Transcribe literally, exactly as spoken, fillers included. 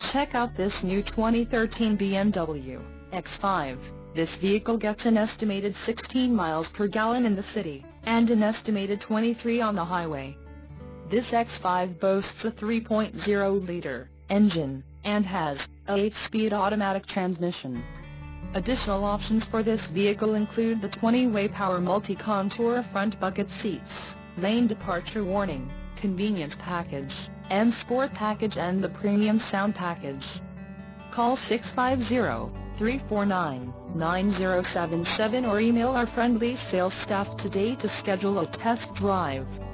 Check out this new twenty thirteen B M W X five. This vehicle gets an estimated sixteen miles per gallon in the city, and an estimated twenty-three on the highway. This X five boasts a three point oh liter engine, and has a eight-speed automatic transmission. Additional options for this vehicle include the twenty-way power multi-contour front bucket seats, lane departure warning, convenience package, M Sport package and the premium sound package. Call six five zero, three four nine, nine zero seven seven or email our friendly sales staff today to schedule a test drive.